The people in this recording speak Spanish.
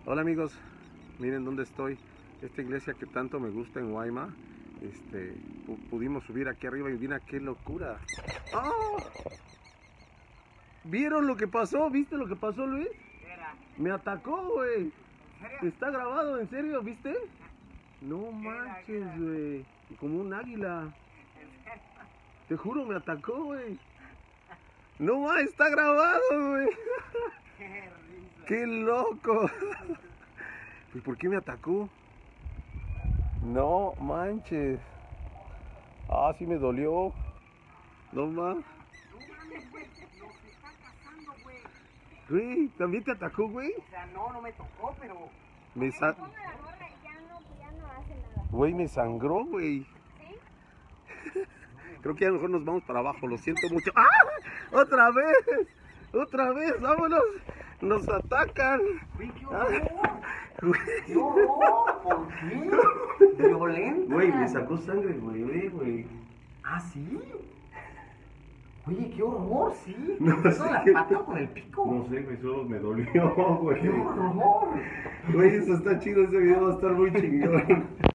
Hola amigos, miren dónde estoy. Esta iglesia que tanto me gusta en Guaymas. Pudimos subir aquí arriba y miren qué locura. ¡Oh! ¿Vieron lo que pasó? ¿Viste lo que pasó, Luis? Me atacó, güey. Está grabado, ¿en serio? ¿Viste? No manches, güey. Como un águila. Te juro, me atacó, güey. No más, está grabado, güey. ¡Qué loco! ¿Y por qué me atacó? No manches. Ah, sí me dolió. No más. Güey, ¿también te atacó, güey? O sea, no me tocó, pero... Me Ponga la gorra y ya no hace nada. Güey, me sangró, güey. ¿Sí? Creo que a lo mejor nos vamos para abajo, lo siento mucho. ¡Ah! ¡Otra vez! ¡Otra vez! ¡Vámonos! ¡Nos atacan! Güey, qué Ah, horror. ¡Qué horror! ¿Por qué? Violenta. Güey, me sacó sangre, güey. ¿Ah, sí? Oye, qué horror, sí. No, ¿Eso sí. la pateó con el pico? No sé, güey, solo me dolió, güey. ¡Qué horror! Güey, eso está chido, ese video va a estar muy chingón.